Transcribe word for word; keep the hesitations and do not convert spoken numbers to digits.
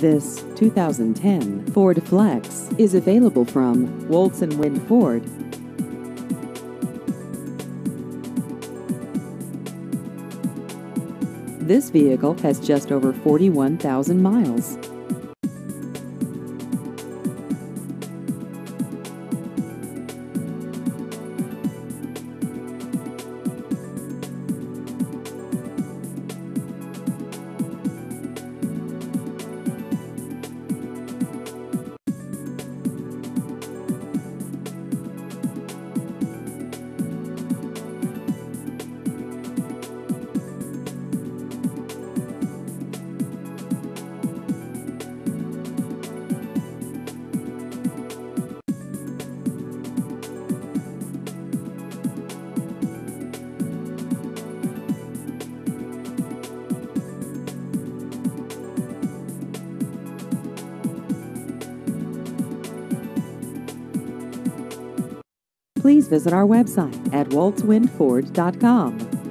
This two thousand ten Ford Flex is available from Woltz and Wind Ford. This vehicle has just over forty-one thousand miles. Please visit our website at woltz wind ford dot com.